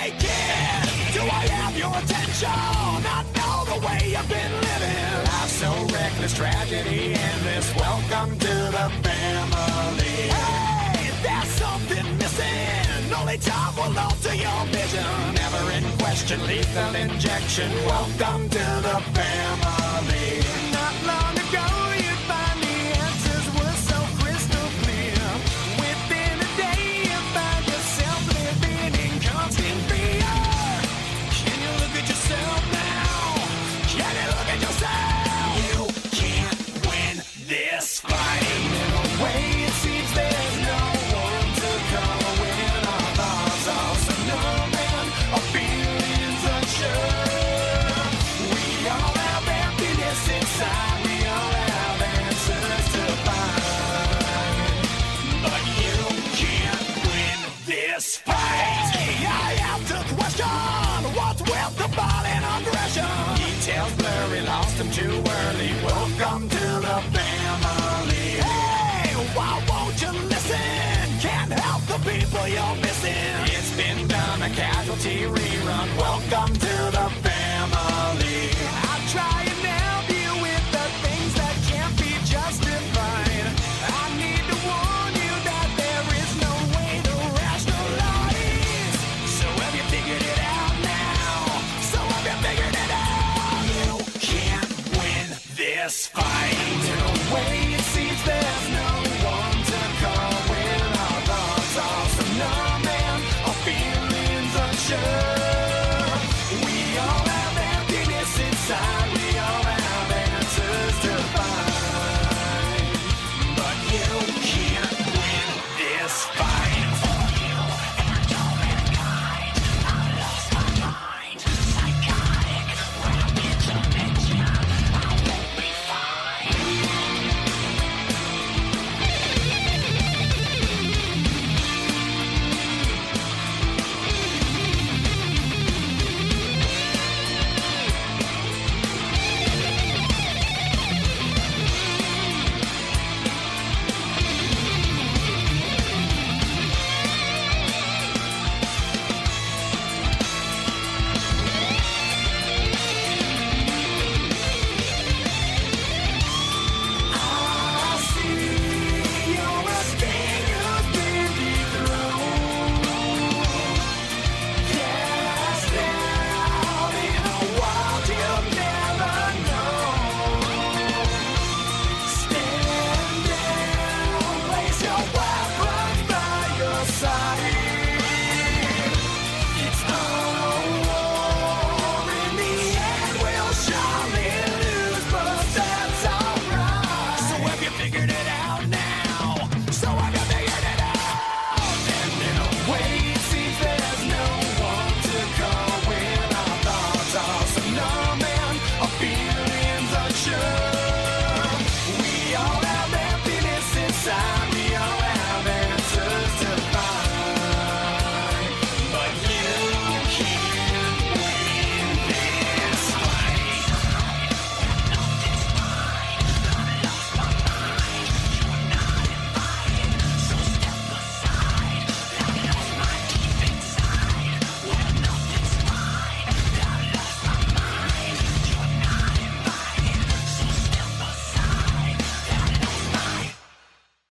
Hey kid, do I have your attention? I know the way you've been living. Life's so reckless, tragedy endless. Welcome to the family. Hey, there's something missing. Only time will alter your vision. Never in question, lethal injection. Welcome to the family. Not long ago, you'd find the answers were so crystal clear. Within a day, you find yourself living in constant fear. Can you look at yourself now? Can you look at yourself? You can't win this fight. In a way, it seems there's no one to call when our thoughts are so numb and our feelings unsure. We all have emptiness inside. We all have answers to find. But you can't win this fight. I have to question what's with the violent aggression. Details blurry, lost in 2 words.